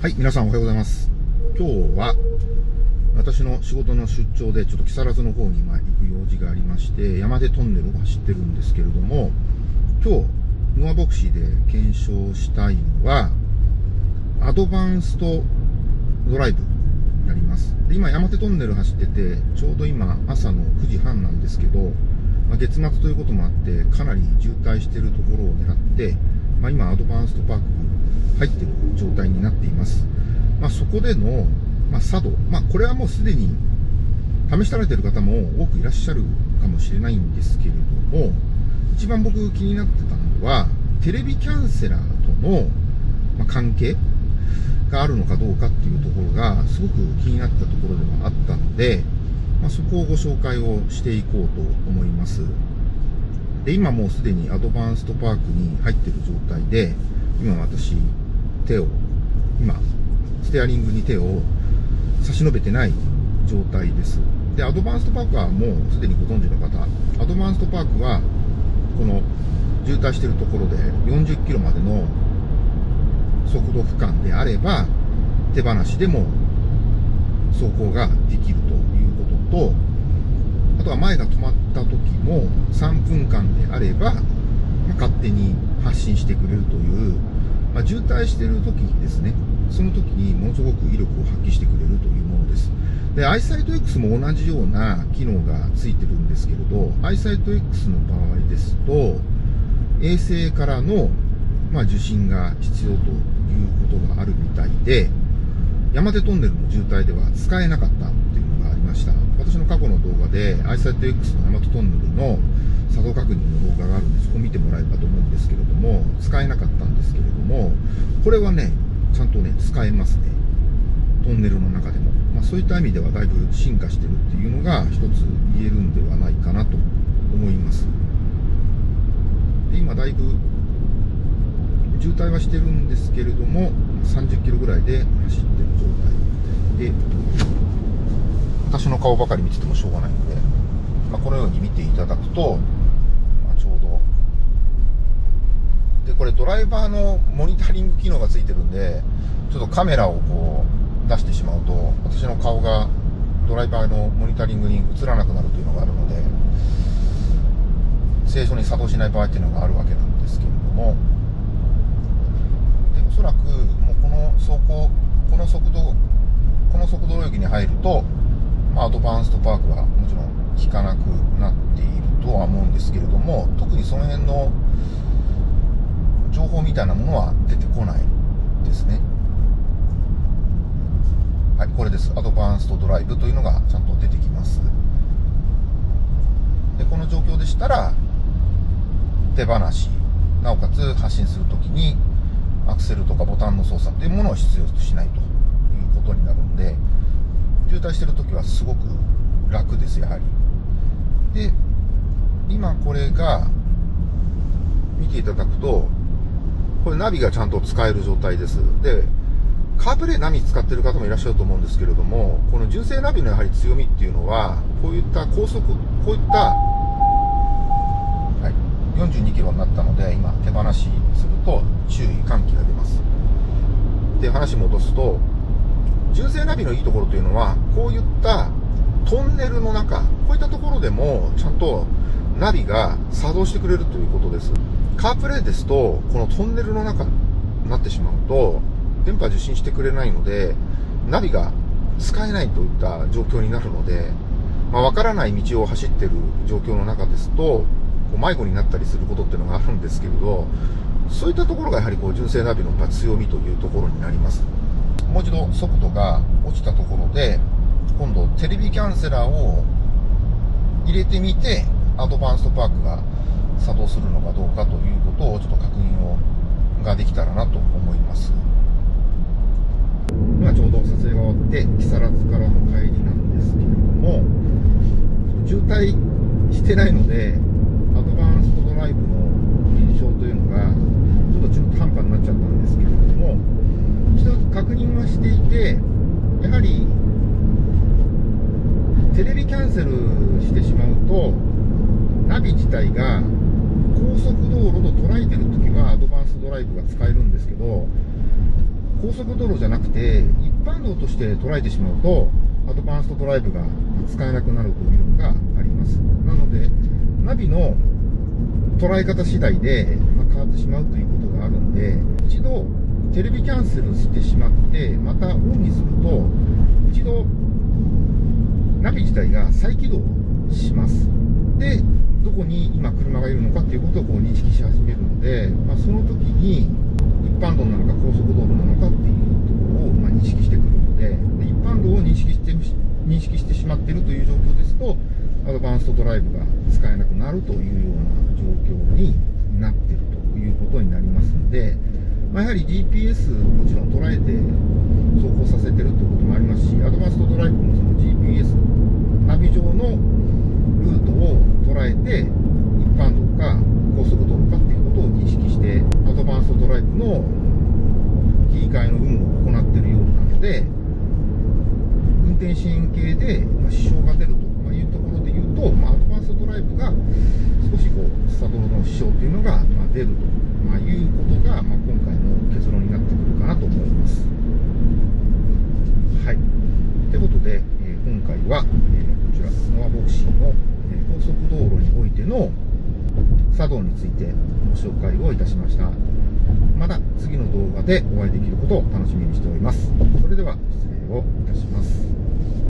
はい、皆さんおはようございます。今日は私の仕事の出張でちょっと木更津の方に行く用事がありまして、山手トンネルを走ってるんですけれども、今日ノアボクシーで検証したいのはアドバンストドライブになります。で、今山手トンネル走ってて、ちょうど今朝の9時半なんですけど、月末ということもあってかなり渋滞しているところを狙って、今アドバンストパーク入っている状態になっています。そこでの、作動、これはもうすでに試されている方も多くいらっしゃるかもしれないんですけれども、一番僕気になってたのはテレビキャンセラーとの、関係があるのかどうかっていうところがすごく気になったところではあったので、そこをご紹介をしていこうと思います。で、今もうすでにアドバンストパークに入っている状態で、今私ステアリングに手を差し伸べてない状態です。で、アドバンストパークはもうすでにご存知の方、アドバンストパークはこの渋滞しているところで40キロまでの速度区間であれば手放しでも走行ができるということと、あとは前が止まった時も3分間であれば、勝手に発進してくれるという、渋滞している時にですね、その時にものすごく威力を発揮してくれるというものです。で、アイサイト X も同じような機能がついてるんですけれど、アイサイト X の場合ですと、衛星からの、受信が必要ということがあるみたいで、山手トンネルの渋滞では使えなかったっていうのがありました。私の過去の動画で、アイサイト X の山手トンネルの作動確認の動画があるんで、そこを見てもらえればと思うんですけれども、使えなかったんですけれども、これはね、ちゃんとね、使えますね。トンネルの中でも。そういった意味ではだいぶ進化してるっていうのが一つ言えるんではないかなと思います。で、今だいぶ渋滞はしてるんですけれども、30キロぐらいで走ってる状態で、私の顔ばかり見ててもしょうがないので、このように見ていただくと、ちょうどで、これドライバーのモニタリング機能がついてるんで、ちょっとカメラをこう出してしまうと、私の顔がドライバーのモニタリングに映らなくなるというのがあるので、正常に作動しない場合っていうのがあるわけなんですけれども、で、おそらくもうこの速度領域に入ると、アドバンストパークはもちろん効かなくなっているとは思うんですけれども、特にその辺の情報みたいなものは出てこないですね。はい、これです。アドバンストドライブというのがちゃんと出てきます。で、この状況でしたら手放し、なおかつ発進するときにアクセルとかボタンの操作というものを必要としないということになるので、渋滞しているときはすごく楽です、やはり。で、今これが見ていただくと、これナビがちゃんと使える状態です。で、カープレイナビ使ってる方もいらっしゃると思うんですけれども、この純正ナビのやはり強みっていうのは、こういった42キロになったので、今手放しすると注意喚起が出ます。で、話戻すと、純正ナビのいいところというのは、こういったトンネルの中、こういったところでもちゃんとナビが作動してくれるということです。カープレイですと、このトンネルの中になってしまうと電波受信してくれないので、ナビが使えないといった状況になるので、わからない道を走っている状況の中ですと迷子になったりすることっていうのがあるんですけれど、そういったところがやはり純正ナビの強みというところになります。もう一度速度が落ちたところで、今度テレビキャンセラーを入れてみてアドバンストパークが作動するのかどうかということをちょっと確認ができたらなと思います。今ちょうど撮影が終わって木更津からの帰りなんですけれども、渋滞してないのでアドバンストドライブの印象というのがちょっと中途半端になっちゃったんですけれども、一つ確認はしていて、やはりテレビキャンセルしてしまうとナビ自体が高速道路と捉えてるときはアドバンストドライブが使えるんですけど、 高速道路じゃなくて一般道として捉えてしまうとアドバンストドライブが使えなくなるというのがあります。なのでナビの捉え方次第で、変わってしまうということがあるんで、一度テレビキャンセルしてしまってまたオンにすると一度ナビ自体が再起動します。でどこに今車がいるのかということを認識し始めるので、その時に一般道なのか高速道路なのかっていうところを認識してくるので、一般道を認識してしまっているという状況ですとアドバンストドライブが使えなくなるというような状況になっているということになりますので、やはり GPS もちろん捉えて走行させているということもありますし、アドバンストドライブもその GPS ナビ上のルートを捉えて一般道か高速道路かっていうことを認識してアドバンストドライブの切り替えの有無を行っているようなので、運転支援系で支障が出るというところで言うと、アドバンストドライブが少し作動の支障というのが出るということが、今回の結論になってくるかなと思います。はい。ということで、今回は、こちらノアボクシーの、高速道路においての作動についてご紹介をいたしました。また次の動画でお会いできることを楽しみにしております。それでは失礼をいたします。